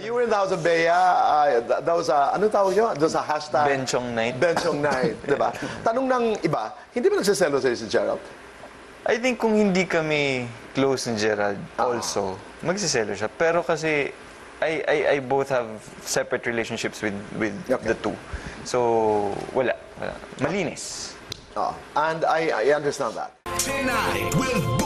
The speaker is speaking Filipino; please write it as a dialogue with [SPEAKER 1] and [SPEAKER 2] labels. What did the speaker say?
[SPEAKER 1] You were in the house of Bea. That was ano tawag nyo? Doon sa hashtag?
[SPEAKER 2] Benchong night.
[SPEAKER 1] Benchong night, di ba? Tanong ng iba, hindi ba nagsaselo sa'yo si Gerald?
[SPEAKER 2] I think kung hindi kami close ni Gerald also, magsiselo siya. Pero kasi I both have separate relationships with the two. So, wala. Malinis.
[SPEAKER 1] And I understand that.
[SPEAKER 3] Tonight with